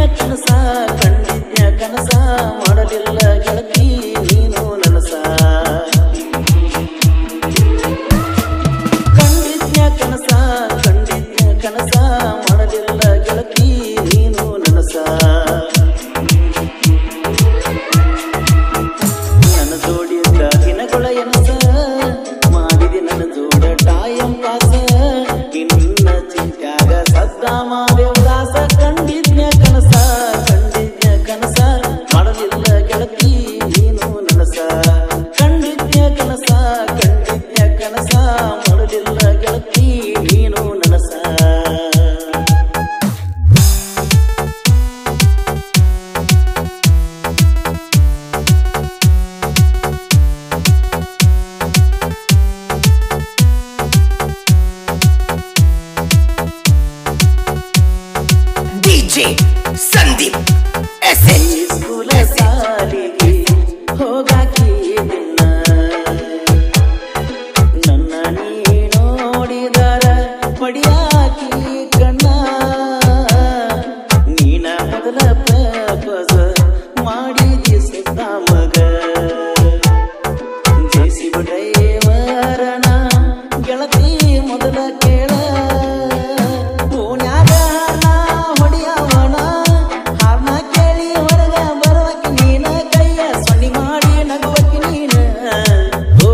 ಕನಸ ಕಂಡಿದ್ಯ ಕನಸ ಮಾಡಲಿಲ್ಲ ಗೆಳತಿ ನೀನು ನನಸ ಕಂಡಿದ್ಯ ಕನಸ ಮಾಡಲಿಲ್ಲ ಗೆಳತಿ ನೀನು ನನಸ ನನ್ನ ಜೋಡಿದ್ದ ದಿನಗಳ ಎನಸ ಮಾಡಿದೆ ನನ್ನ ಜೋಡ ಟೈಮ್ ಪಾಸ ನಿನ್ನ ಚಿಂತ್ಯಾಗ ಸದ್ದ ಮಾದೇವದಾಸ ಕಂಡಿದ್ಯ ಕನಸ ಮಾಡಲಿಲ್ಲ ಗೆಳತಿ ನೀನು ನನಸ ಕಂಡಿದ್ಯ ಕನಸ ಮಾಡಲಿಲ್ಲ ಗೆಳತಿ ನೀನು ನನಸ DJ ಸಂದೀಪ್ SH ಸ್ಕೂಲ ಸಾಲಿಗೆ ಹೋಗಾಕಿ ದಿನ ನನ್ನ ನೀ ನೋಡಿದರ ಪಡಿಯಾಕಿ ಕಣ್ಣ ನೀನ ಮೊದಲ ಪ್ರಪೋಸ ಮಾಡಿದಿ ಸುತ್ತ ಮಗ ಜೆಸಿಬಿ ಡ್ರೈವರನ ಗೆಳತಿ ಮೊದಲ ಕೇಳ ಓನ್ಯಾಗ ಹೊಡಿಯವನ ಹಾರ್ನ ಕೇಳಿ ಹೊರಗ ಬರವಕಿ ನೀನ ಕೈಯ ಸೊನ್ನಿ ಮಾಡಿ ನಗುವಕಿ ನೀನ ಓ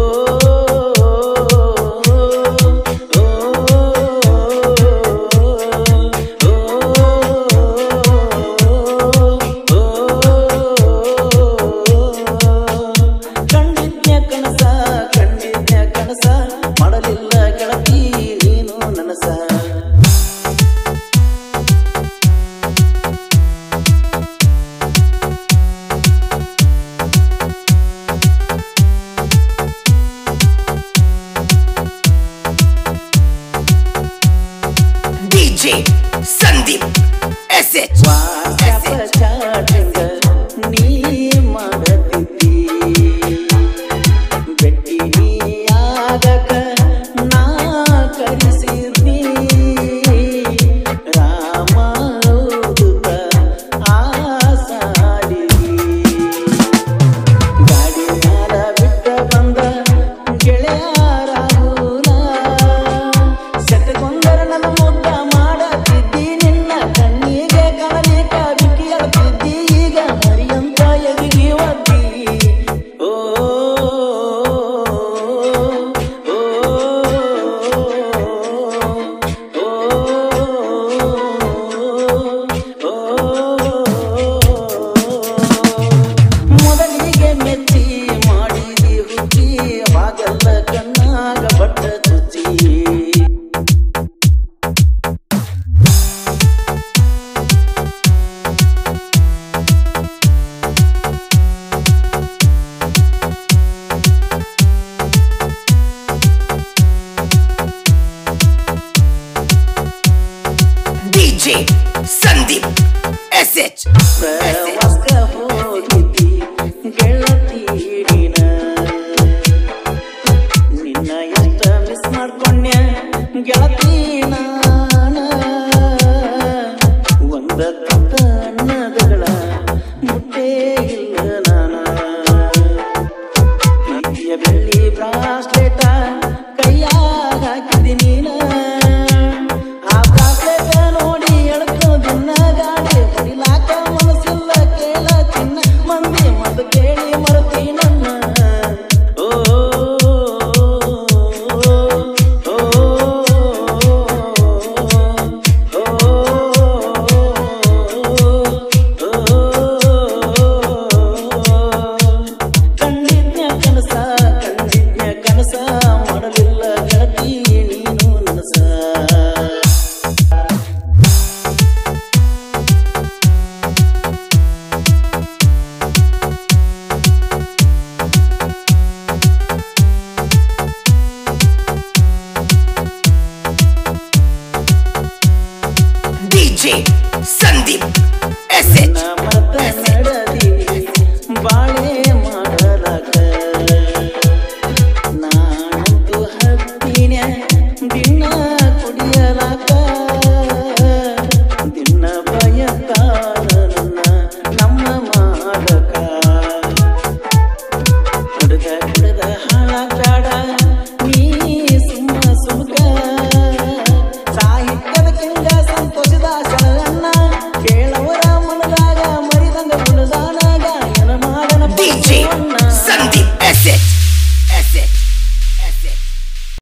ಕಂಡಿದ್ಯ ಕನಸ ಮಾಡಲಿಲ್ಲ ಗೆಳತಿ ನೀನು ನನಸ DJ ಸಂದೀಪ್ SH ಚಾಟಿಂಗ ನೀ ಮಾಡತಿದ್ದಿ ಬೆಟ್ಟಿ ನೀ ಆಗಕ ನಾ ಕರೆಸಿದ್ದಿ ರಾಮ ಊದುತ್ತ ಆ ಸಾಲಿಗಿ ಗಾಡಿ ಮ್ಯಾಲ ಬಿಟ್ಟ ಬಂದ ಗೆಳೆಯರಾಗುನ ಸೆಟ್ಟಗೊಂದರ ನನ್ನ ಮುದ್ದ ಮಾಡತಿದ್ದಿ ನಿನ್ನ ಕಣ್ಣಿಗೆ ಕಣಲಿಕ ಬಿಕ್ಕಿ ಅಳ್ತಿದ್ದಿ ಈಗ ಮರಿಯಂತ ಎದಿಗಿ ಒದ್ದಿ ಓ ಮೊದಲಿಗೆ ಮೆಚ್ಚಿ ಮಾಡಿದಿ ಹುಚ್ಚಿ ಹಾಗೆಲ್ಲ ಕಣ್ಣಾಗ ಬಟ್ಟ ಚುಚ್ಚಿ DJ ಸಂದೀಪ್ SH ಪ್ರವಾಸಕ ಹೋಗಿದ್ದಿ ಗೆಳತಿ ನೀನ ನಿನ್ನ ಎಷ್ಟ ಮಿಸ್ ಮಾಡ್ಕೊಂಡ್ಯ ಗೆಳತಿ ನಾನ ಒಂದ ತುತ್ತ ಅನ್ನದಗಳ ಮುಟ್ಟೆ ಇಲ್ಲ ನಾನ ಪ್ರೀತಿಯ ಬೆಳ್ಳಿ ಬ್ರಾಸ್ಲೆಟ ಕೈಯಾಗ ಹಾಕಿದಿ ನೀನ ಆ ಬ್ರಾಸ್ಲೆಟ ನೋಡಿ ಎಳ್ಕೋ ದಿನ ಗಾಡಿ ಹೊಡಿಲಾಕ ಮನಸ್ಸಿಲ್ಲ ಕೇಳ ಚಿನ್ನ ಮಂದಿ ಮತ ಕೇಳಿ ಮರತಿ ನನ್ನ ಓ ಕಂಡಿದ್ಯ ಕನಸ ಮಾಡಲಿಲ್ಲ ಗೆಳತಿ ನೀನು ನನಸ DJ ಸಂದೀಪ್ SH ಮತ ನಡ